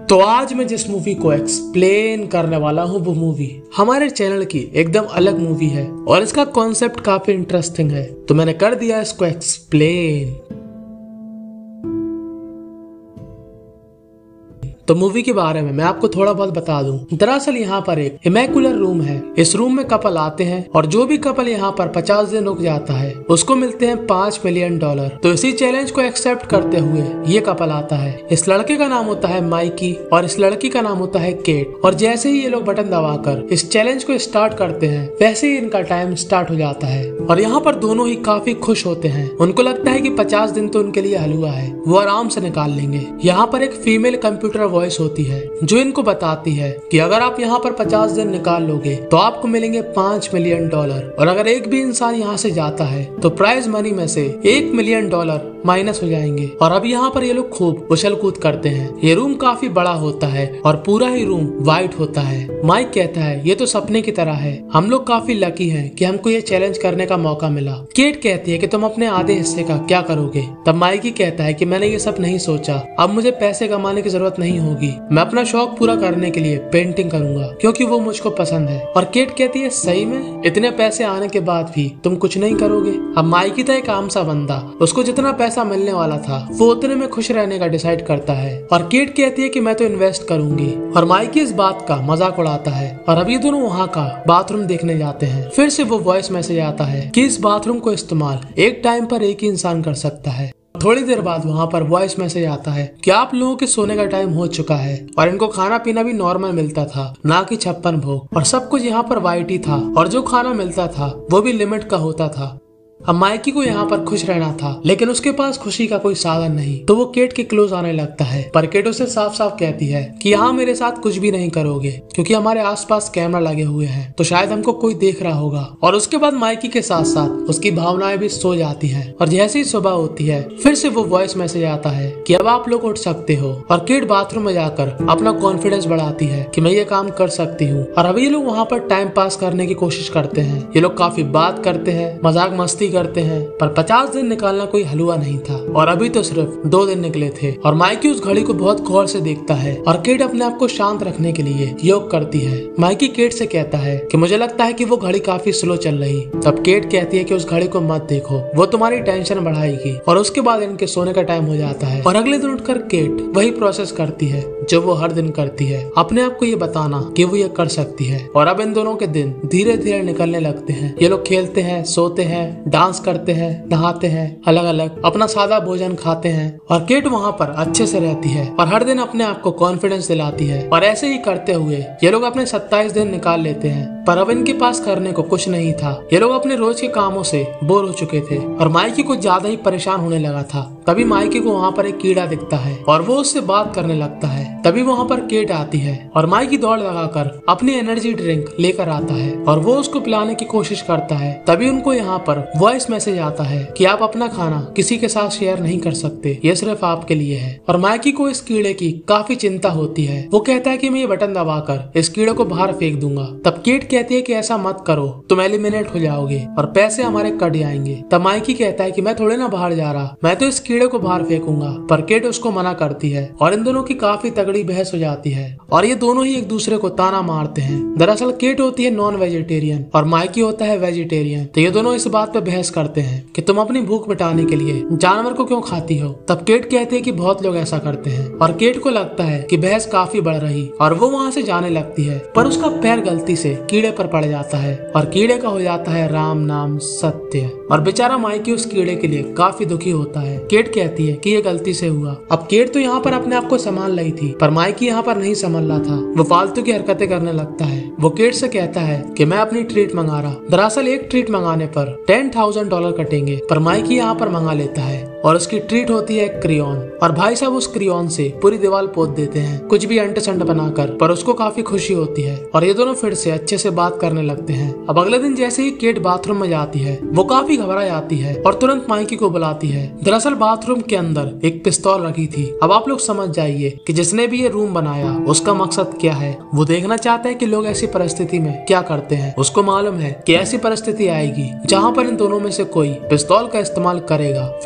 तो आज मैं जिस मूवी को एक्सप्लेन करने वाला हूँ वो मूवी हमारे चैनल की एकदम अलग मूवी है और इसका कॉन्सेप्ट काफी इंटरेस्टिंग है, तो मैंने कर दिया इसको एक्सप्लेन। तो मूवी के बारे में मैं आपको थोड़ा बहुत बता दूं। दरअसल यहाँ पर एक इमैकुलर रूम है। इस रूम में कपल आते हैं और जो भी कपल यहाँ पर 50 दिन रुक जाता है उसको मिलते हैं $5 मिलियन। तो इसी चैलेंज को एक्सेप्ट करते हुए ये कपल आता है। इस लड़के का नाम होता है माइकी और इस लड़की का नाम होता है केट। और जैसे ही ये लोग बटन दबाकर इस चैलेंज को स्टार्ट करते हैं वैसे ही इनका टाइम स्टार्ट हो जाता है और यहाँ पर दोनों ही काफी खुश होते हैं। उनको लगता है कि 50 दिन तो उनके लिए हलवा है, वो आराम से निकाल लेंगे। यहाँ पर एक फीमेल कंप्यूटर वॉइस होती है जो इनको बताती है कि अगर आप यहाँ पर 50 दिन निकाल लोगे तो आपको मिलेंगे $5 मिलियन और अगर एक भी इंसान यहाँ से जाता है तो प्राइज मनी में से $1 मिलियन माइनस हो जाएंगे। और अब यहाँ पर ये लोग खूब उछल कूद करते हैं। ये रूम काफी बड़ा होता है और पूरा ही रूम व्हाइट होता है। माइक कहता है ये तो सपने की तरह है, हम लोग काफी लकी हैं कि हमको ये चैलेंज करने का मौका मिला। केट कहती है कि तुम अपने आधे हिस्से का क्या करोगे? तब माइकी कहता है कि मैंने ये सब नहीं सोचा, अब मुझे पैसे कमाने की जरूरत नहीं होगी, मैं अपना शौक पूरा करने के लिए पेंटिंग करूंगा क्योंकि वो मुझको पसंद है। और केट कहती है सही में इतने पैसे आने के बाद भी तुम कुछ नहीं करोगे? अब माइकी था एक आम सा बंदा, उसको जितना पैसा मिलने वाला था वो उतने में खुश रहने का डिसाइड करता है। और केट कहती है कि मैं तो इन्वेस्ट करूंगी और माइकी इस बात का मजाक उड़ाता है। और अभी दोनों वहाँ का बाथरूम देखने जाते हैं। फिर से वो वॉइस मैसेज आता है कि इस बाथरूम को इस्तेमाल एक टाइम पर एक ही इंसान कर सकता है। थोड़ी देर बाद वहाँ पर वॉइस मैसेज आता है कि आप लोगों के सोने का टाइम हो चुका है। और इनको खाना पीना भी नॉर्मल मिलता था, ना कि 56 भोग। और सब कुछ यहाँ पर वाइट ही था और जो खाना मिलता था वो भी लिमिट का होता था। अब माइकी को यहाँ पर खुश रहना था लेकिन उसके पास खुशी का कोई साधन नहीं, तो वो केट के क्लोज आने लगता है। पर केट उसे साफ साफ कहती है कि यहाँ मेरे साथ कुछ भी नहीं करोगे क्योंकि हमारे आसपास कैमरा लगे हुए हैं, तो शायद हमको कोई देख रहा होगा। और उसके बाद माइकी के साथ साथ उसकी भावनाएं भी सो जाती हैं। और जैसे ही सुबह होती है फिर से वो वॉइस मैसेज आता है कि अब आप लोग उठ सकते हो। और केट बाथरूम में जाकर अपना कॉन्फिडेंस बढ़ाती है कि मैं ये काम कर सकती हूँ। और अभी ये लोग वहाँ पर टाइम पास करने की कोशिश करते हैं। ये लोग काफी बात करते हैं, मजाक मस्ती करते हैं, पर 50 दिन निकालना कोई हलवा नहीं था और अभी तो सिर्फ 2 दिन निकले थे। और माइकी उस घड़ी को बहुत गौर से देखता है और केट अपने आप को शांत रखने के लिए योग करती है। माइकी केट से कहता है कि मुझे लगता है कि वो घड़ी काफी स्लो चल रही। तब केट कहती है कि उस घड़ी को मत देखो, वो तुम्हारी टेंशन बढ़ाएगी। और उसके बाद इनके सोने का टाइम हो जाता है और अगले दिन उठकर केट वही प्रोसेस करती है जो वो हर दिन करती है, अपने आप को ये बताना कि वो ये कर सकती है। और अब इन दोनों के दिन धीरे धीरे निकलने लगते हैं। ये लोग खेलते हैं, सोते हैं, डांस करते हैं, नहाते हैं, अलग अलग अपना सादा भोजन खाते हैं। और केट वहाँ पर अच्छे से रहती है और हर दिन अपने आप को कॉन्फिडेंस दिलाती है। और ऐसे ही करते हुए ये लोग अपने 27 दिन निकाल लेते हैं। पर अब इनके पास करने को कुछ नहीं था। ये लोग अपने रोज के कामों से बोर हो चुके थे और माइकी को ज्यादा ही परेशान होने लगा था। तभी माइकी को वहाँ पर एक कीड़ा दिखता है और वो उससे बात करने लगता है। तभी वहाँ पर केट आती है और माइकी दौड़ लगाकर अपनी एनर्जी ड्रिंक लेकर आता है और वो उसको पिलाने की कोशिश करता है। तभी उनको यहाँ पर वॉइस मैसेज आता है कि आप अपना खाना किसी के साथ शेयर नहीं कर सकते, ये सिर्फ आपके लिए है। और माइकी को इस कीड़े की काफी चिंता होती है। वो कहता है कि मैं ये बटन दबाकर इस कीड़े को बाहर फेंक दूंगा। तब केट कहती है कि ऐसा मत करो, तुम एलिमिनेट हो जाओगे और पैसे हमारे कट जाएंगे। तब माइकी कहता है कि मैं थोड़े ना बाहर जा रहा, मैं तो इस कीड़े को बाहर फेंकूंगा। पर केट उसको मना करती है और इन दोनों की काफी तगड़ी बहस हो जाती है और ये दोनों ही एक दूसरे को ताना मारते हैं। दरअसल केट होती है नॉन वेजिटेरियन और माइकी होता है वेजिटेरियन। तो ये दोनों इस बात पे बहस करते हैं कि तुम अपनी भूख मिटाने के लिए जानवर को क्यों खाती हो। तब केट कहती है कि बहुत लोग ऐसा करते हैं। और केट को लगता है कि बहस काफी बढ़ रही और वो वहाँ से जाने लगती है। पर उसका पैर गलती से कीड़े पर पड़ जाता है और कीड़े का हो जाता है राम नाम सत्य। और बेचारा माइकी उस कीड़े के लिए काफी दुखी होता है। केट कहती है कि ये गलती से हुआ। अब केट तो यहाँ पर अपने आप को संभाल रही थी पर माइकी यहाँ पर नहीं संभाल रहा था। वो फालतू की हरकतें करने लगता है। वो केट से कहता है कि मैं अपनी ट्रीट मंगा रहा। दरअसल एक ट्रीट मंगाने पर $10,000 कटेंगे। पर माइकी यहाँ पर मंगा लेता है और उसकी ट्रीट होती है क्रियॉन। और भाई साहब उस क्रियॉन से पूरी दीवार पोत देते हैं कुछ भी अंट संट बनाकर। पर उसको काफी खुशी होती है और ये दोनों फिर से अच्छे से बात करने लगते हैं। अब अगले दिन जैसे ही केट बाथरूम में जाती है वो काफी घबरा जाती है और तुरंत माइकी को बुलाती है। दरअसल बाथरूम के अंदर एक पिस्तौल रखी थी। अब आप लोग समझ जाइए कि जिसने भी ये रूम बनाया उसका मकसद क्या है। वो देखना चाहता है कि लोग ऐसी परिस्थिति में क्या करते हैं। उसको मालूम है कि ऐसी परिस्थिति आएगी जहाँ पर इन दोनों में से कोई पिस्तौल का इस्तेमाल करेगा। फिलहाल अभी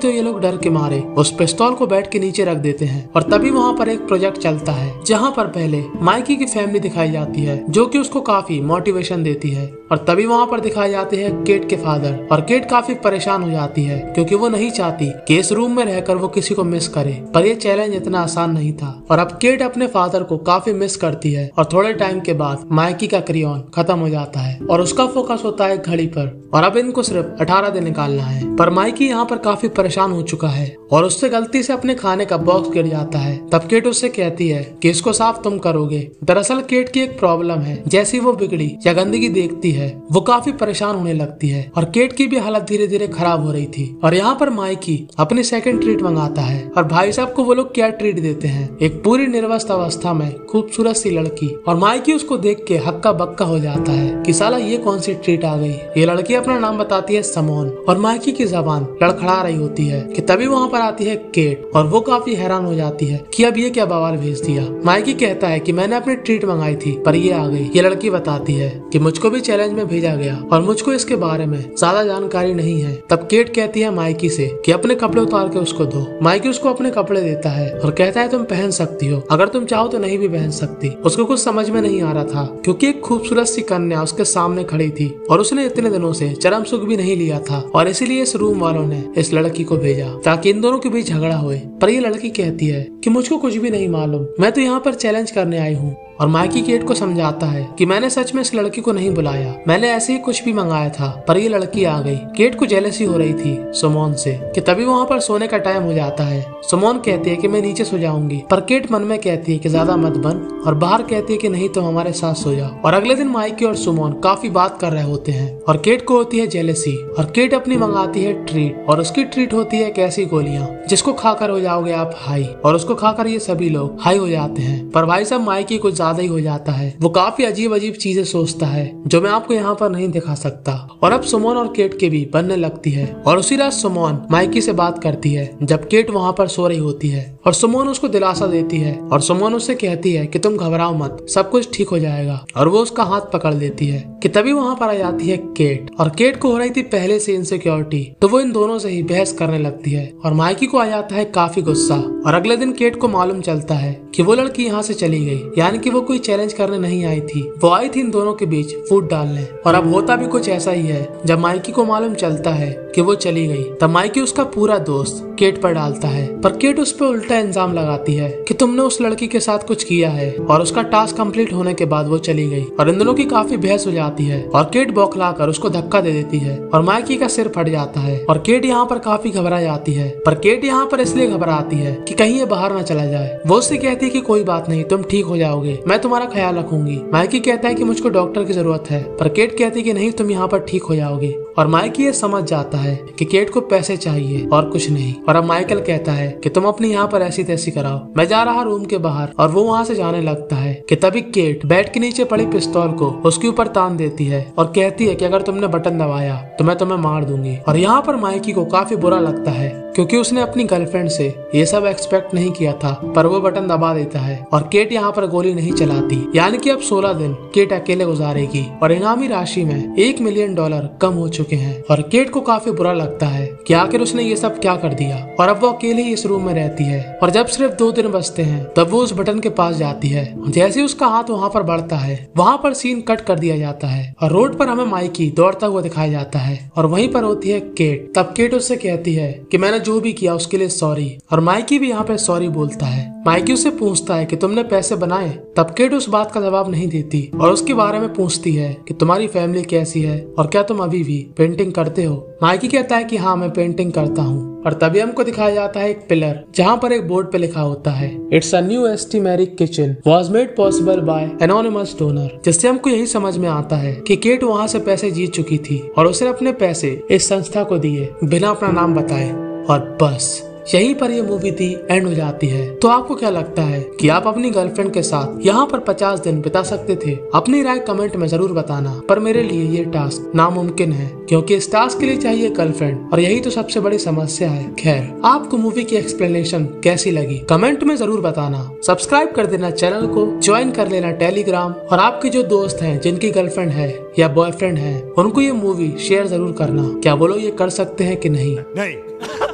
होते हुए ये लोग डर के मारे उस पिस्तौल को बेड के नीचे रख देते हैं और तभी वहाँ पर एक प्रोजेक्ट चलता है जहाँ पर पहले माइकी की फैमिली दिखाई जाती है जो कि उसको काफी मोटिवेशन देती है और तभी वहाँ पर दिखाए जाते हैं केट के फादर और केट काफी परेशान हो जाती है क्योंकि वो नहीं चाहती कि इस रूम में रहकर वो किसी को मिस करे, पर ये चैलेंज इतना आसान नहीं था और अब केट अपने फादर को काफी मिस करती है और थोड़े टाइम के बाद माइकी का क्रेयॉन खत्म हो जाता है और उसका फोकस होता है घड़ी पर और अब इनको सिर्फ 18 दिन निकालना है। पर माइकी यहाँ पर काफी परेशान हो चुका है और उससे गलती से अपने खाने का बॉक्स गिर जाता है। तब केट उससे कहती है कि इसको साफ तुम करोगे। दरअसल केट की एक प्रॉब्लम है, जैसी वो बिगड़ी या गंदगी देखती है वो काफी परेशान होने लगती है और केट की भी हालत धीरे धीरे खराब हो रही थी। और यहाँ पर माइकी अपनी सेकंड ट्रीट मंगाता है और भाई साहब को वो लोग क्या ट्रीट देते हैं, एक पूरी निर्वस्त अवस्था में खूबसूरत सी लड़की। और माइकी उसको देख के हक्का बक्का हो जाता है कि साला ये कौन सी ट्रीट आ गई। ये लड़की अपना नाम बताती है समोन और माइकी की जबान लड़खड़ा रही होती है कि तभी वहाँ पर आती है केट और वो काफी हैरान हो जाती है कि अब ये क्या बवाल भेज दिया। माइकी कहता है कि मैंने अपनी ट्रीट मंगाई थी पर ये आ गई। ये लड़की बताती है कि मुझको भी चैलेंज में भेजा गया और मुझको इसके बारे में ज्यादा जानकारी नहीं है। तब केट कहती है माइकी से कि अपने कपड़े उतार के उसको दो। माइकी उसको अपने कपड़े देता है और कहता है तुम पहन सकती हो, अगर तुम चाहो तो नहीं भी पहन सकती। उसको कुछ समझ में नहीं आ रहा था क्योंकि एक खूबसूरत सी कन्या उसके सामने खड़ी थी और उसने इतने दिनों से चरम सुख भी नहीं लिया था और इसीलिए इस रूम वालों ने इस लड़की को भेजा ताकि इन दोनों के बीच झगड़ा होए। पर ये लड़की कहती है कि मुझको कुछ भी नहीं मालूम, मैं तो यहाँ पर चैलेंज करने आई हूँ। और माइकी केट को समझाता है कि मैंने सच में इस लड़की को नहीं बुलाया, मैंने ऐसे ही कुछ भी मंगाया था पर ये लड़की आ गई। केट को जेलसी हो रही थी सुमोन से कि तभी वहाँ पर सोने का टाइम हो जाता है। सुमोन कहती है कि मैं नीचे सो जाऊंगी पर केट मन में कहती है कि ज्यादा मत बन और बाहर कहती है कि नहीं तो हमारे साथ सो जाओ। और अगले दिन माइकी और सुमोन काफी बात कर रहे होते हैं और केट को होती है जेलसी और केट अपनी मंगाती है ट्रीट और उसकी ट्रीट होती है एक ऐसी गोलियां जिसको खाकर हो जाओगे आप हाई और उसको खाकर ये सभी लोग हाई हो जाते हैं। पर भाई साहब माइकी कुछ ज्यादा ही हो जाता है, वो काफी अजीब अजीब चीजें सोचता है जो मैं आपको यहाँ पर नहीं दिखा सकता। और अब सुमोन और केट के भी बनने लगती है और उसी रात सुमोन माइकी से बात करती है जब केट वहाँ पर सो रही होती है और सुमोन उसको दिलासा देती है और सुमोन उससे कहती है कि तुम घबराओ मत, सब कुछ ठीक हो जाएगा। और वो उसका हाथ पकड़ लेती है कि तभी वहाँ पर आ जाती है केट और केट को हो रही थी पहले से इनसिक्योरिटी, तो वो इन दोनों से ही बहस करने लगती है और माइकी को आ जाता है काफी गुस्सा। और अगले दिन केट को मालूम चलता है कि वो लड़की यहाँ से चली गई, यानी कि वो कोई चैलेंज करने नहीं आई थी, वो आई थी इन दोनों के बीच फूट डालने। और अब होता भी कुछ ऐसा ही है, जब माइकी को मालूम चलता है कि वो चली गई तब माइकी उसका पूरा दोस्त केट पर डालता है, पर केट उस पर उल्टा इल्जाम लगाती है कि तुमने उस लड़की के साथ कुछ किया है। और उसका टास्क कंप्लीट होने के बाद वो चली गई और इन दोनों की काफी बहस हो जाती है और केट बौखलाकर उसको धक्का दे देती है और माइकी का सिर फट जाता है और केट यहाँ पर काफी घबरा जाती है। पर केट यहाँ पर इसलिए घबराती है कि कहीं ये बाहर ना चला जाए। वो उससे कहती है कि कोई बात नहीं, तुम ठीक हो जाओगे, मैं तुम्हारा ख्याल रखूंगी। माइकी कहता है कि मुझको डॉक्टर की जरूरत है, पर केट कहती है कि नहीं, तुम यहाँ पर ठीक हो जाओगे। और माइकी ये समझ जाता है कि केट को पैसे चाहिए और कुछ नहीं। और अब माइकल कहता है कि तुम अपनी यहाँ पर ऐसी तैसी कराओ, मैं जा रहा रूम के बाहर। और वो वहाँ से जाने लगता है कि तभी केट बेड के नीचे पड़ी पिस्तौल को उसके ऊपर तान देती है और कहती है कि अगर तुमने बटन दबाया तो मैं तुम्हें मार दूंगी। और यहाँ पर माइकी को काफी बुरा लगता है क्योंकि उसने अपनी गर्लफ्रेंड से ये सब एक्सपेक्ट नहीं किया था, पर वो बटन दबा देता है और केट यहाँ पर गोली नहीं चलाती, यानी कि अब 16 दिन केट अकेले गुजारेगी और इनामी राशि में $1 मिलियन कम हो चुके हैं। और केट को काफी बुरा लगता है कि आखिर उसने ये सब क्या कर दिया और अब वो अकेले ही इस रूम में रहती है। और जब सिर्फ 2 दिन बचते हैं तब वो उस बटन के पास जाती है। जैसे उसका हाथ वहाँ पर बढ़ता है वहाँ पर सीन कट कर दिया जाता है और रोड पर हमें माइकी दौड़ता हुआ दिखाया जाता है और वहीं पर होती है केट। तब केट उससे कहती है कि मैंने जो भी किया उसके लिए सॉरी, और माइकी भी यहाँ पे सॉरी बोलता है। माइकी उससे पूछता है कि तुमने पैसे बनाए, तब केट उस बात का जवाब नहीं देती और उसके बारे में पूछती है कि तुम्हारी फैमिली कैसी है और क्या तुम अभी भी पेंटिंग करते हो। माइकी कहता है कि हाँ, मैं पेंटिंग करता हूँ। और तभी हमको दिखाया जाता है एक पिलर जहाँ पर एक बोर्ड पे लिखा होता है it's a new asymmetric kitchen was made possible by anonymous donor, जिससे हमको यही समझ में आता है कि केट वहाँ से पैसे जीत चुकी थी और उसने अपने पैसे इस संस्था को दिए बिना अपना नाम बताए। और बस यहीं पर ये मूवी थी एंड हो जाती है। तो आपको क्या लगता है कि आप अपनी गर्लफ्रेंड के साथ यहाँ पर 50 दिन बिता सकते थे? अपनी राय कमेंट में जरूर बताना, पर मेरे लिए ये टास्क नामुमकिन है क्योंकि इस टास्क के लिए चाहिए गर्लफ्रेंड और यही तो सबसे बड़ी समस्या है। खैर, आपको मूवी की एक्सप्लेनेशन कैसी लगी कमेंट में जरूर बताना। सब्सक्राइब कर देना चैनल को, ज्वाइन कर लेना टेलीग्राम, और आपके जो दोस्त हैं जिनकी गर्लफ्रेंड है या बॉयफ्रेंड है उनको ये मूवी शेयर जरूर करना। क्या बोलो ये कर सकते हैं कि नहीं?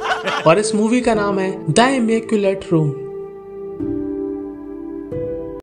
और इस मूवी का नाम है द इमेक्युलेट रूम।